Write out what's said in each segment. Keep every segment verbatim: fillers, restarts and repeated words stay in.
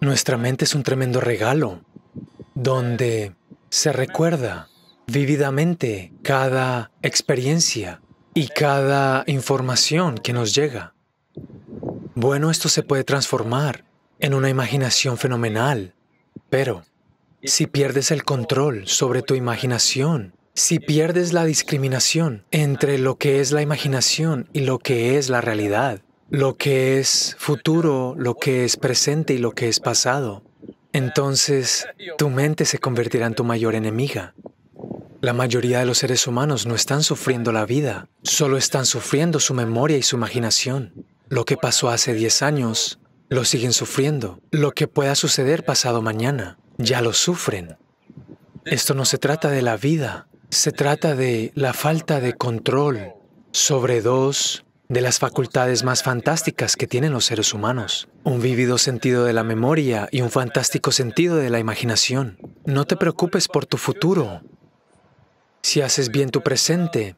Nuestra mente es un tremendo regalo, donde se recuerda vívidamente cada experiencia y cada información que nos llega. Bueno, esto se puede transformar en una imaginación fenomenal, pero si pierdes el control sobre tu imaginación, si pierdes la discriminación entre lo que es la imaginación y lo que es la realidad, lo que es futuro, lo que es presente y lo que es pasado, entonces tu mente se convertirá en tu mayor enemiga. La mayoría de los seres humanos no están sufriendo la vida, solo están sufriendo su memoria y su imaginación. Lo que pasó hace diez años, lo siguen sufriendo. Lo que pueda suceder pasado mañana, ya lo sufren. Esto no se trata de la vida, se trata de la falta de control sobre dos de las facultades más fantásticas que tienen los seres humanos. Un vívido sentido de la memoria y un fantástico sentido de la imaginación. No te preocupes por tu futuro. Si haces bien tu presente,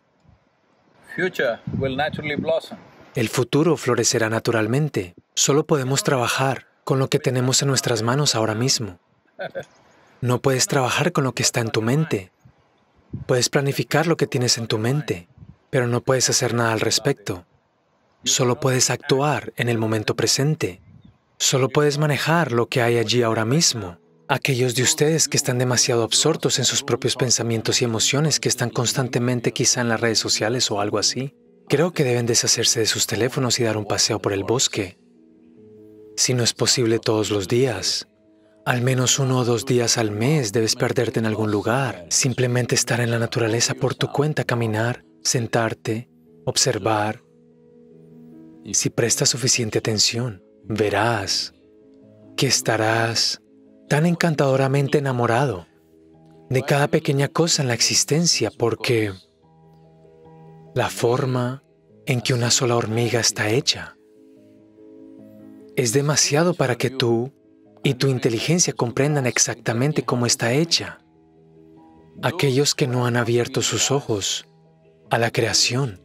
el futuro florecerá naturalmente. Solo podemos trabajar con lo que tenemos en nuestras manos ahora mismo. No puedes trabajar con lo que está en tu mente. Puedes planificar lo que tienes en tu mente, pero no puedes hacer nada al respecto. Solo puedes actuar en el momento presente. Solo puedes manejar lo que hay allí ahora mismo. Aquellos de ustedes que están demasiado absortos en sus propios pensamientos y emociones, que están constantemente quizá en las redes sociales o algo así, creo que deben deshacerse de sus teléfonos y dar un paseo por el bosque. Si no es posible todos los días, al menos uno o dos días al mes debes perderte en algún lugar. Simplemente estar en la naturaleza por tu cuenta, caminar, sentarte, observar. Si prestas suficiente atención, verás que estarás tan encantadoramente enamorado de cada pequeña cosa en la existencia, porque la forma en que una sola hormiga está hecha es demasiado para que tú y tu inteligencia comprendan exactamente cómo está hecha. Aquellos que no han abierto sus ojos a la creación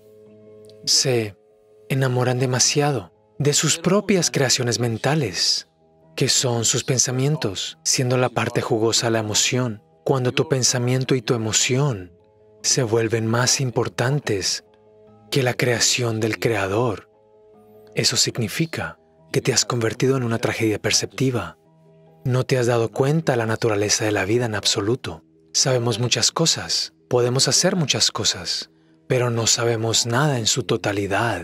se enamoran demasiado de sus propias creaciones mentales, que son sus pensamientos, siendo la parte jugosa la emoción. Cuando tu pensamiento y tu emoción se vuelven más importantes que la creación del Creador, eso significa que te has convertido en una tragedia perceptiva. No te has dado cuenta de la naturaleza de la vida en absoluto. Sabemos muchas cosas, podemos hacer muchas cosas, pero no sabemos nada en su totalidad.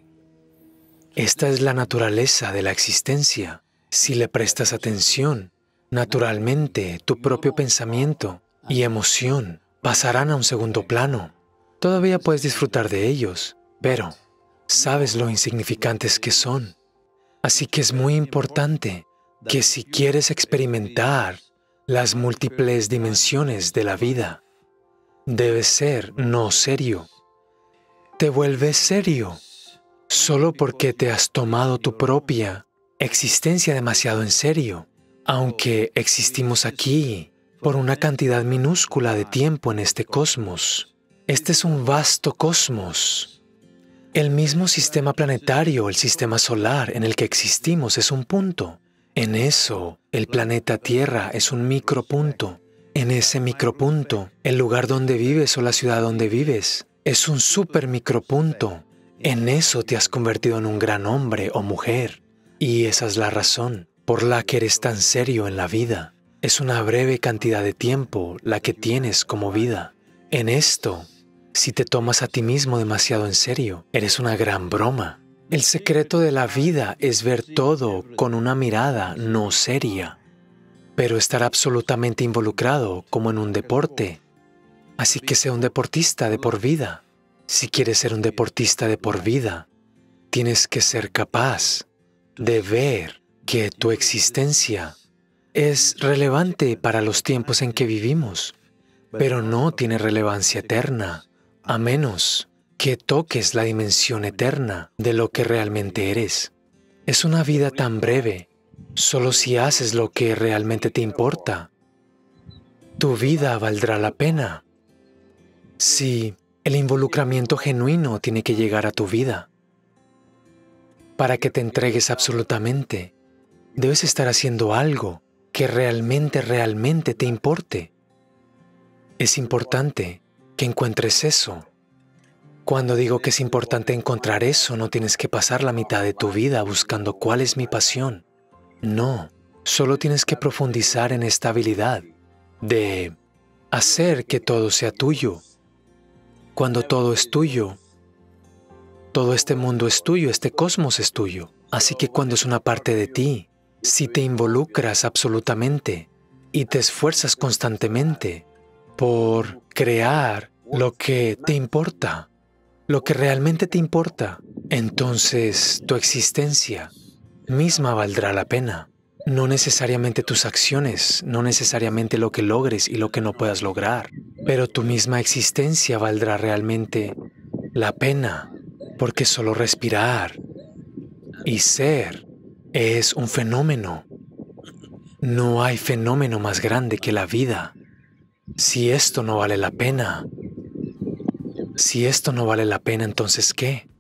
Esta es la naturaleza de la existencia. Si le prestas atención, naturalmente tu propio pensamiento y emoción pasarán a un segundo plano. Todavía puedes disfrutar de ellos, pero sabes lo insignificantes que son. Así que es muy importante que si quieres experimentar las múltiples dimensiones de la vida, debes ser no serio. Te vuelves serio solo porque te has tomado tu propia existencia demasiado en serio. Aunque existimos aquí por una cantidad minúscula de tiempo en este cosmos, este es un vasto cosmos. El mismo sistema planetario, el sistema solar en el que existimos es un punto. En eso, el planeta Tierra es un micropunto. En ese micropunto, el lugar donde vives o la ciudad donde vives es un super micropunto. En eso te has convertido en un gran hombre o mujer. Y esa es la razón por la que eres tan serio en la vida. Es una breve cantidad de tiempo la que tienes como vida. En esto, si te tomas a ti mismo demasiado en serio, eres una gran broma. El secreto de la vida es ver todo con una mirada no seria, pero estar absolutamente involucrado como en un deporte. Así que sea un deportista de por vida. Si quieres ser un deportista de por vida, tienes que ser capaz de ver que tu existencia es relevante para los tiempos en que vivimos, pero no tiene relevancia eterna, a menos que toques la dimensión eterna de lo que realmente eres. Es una vida tan breve, solo si haces lo que realmente te importa. Tu vida valdrá la pena. Si el involucramiento genuino tiene que llegar a tu vida, para que te entregues absolutamente Debes estar haciendo algo que realmente, realmente te importe. Es importante que encuentres eso. Cuando digo que es importante encontrar eso, no tienes que pasar la mitad de tu vida buscando cuál es mi pasión. No, solo tienes que profundizar en esta habilidad de hacer que todo sea tuyo. Cuando todo es tuyo, todo este mundo es tuyo, este cosmos es tuyo. Así que cuando es una parte de ti, si te involucras absolutamente y te esfuerzas constantemente por crear lo que te importa, lo que realmente te importa, entonces tu existencia misma valdrá la pena. No necesariamente tus acciones, no necesariamente lo que logres y lo que no puedas lograr, pero tu misma existencia valdrá realmente la pena, porque solo respirar y ser es un fenómeno. No hay fenómeno más grande que la vida. Si esto no vale la pena, si esto no vale la pena, entonces ¿qué?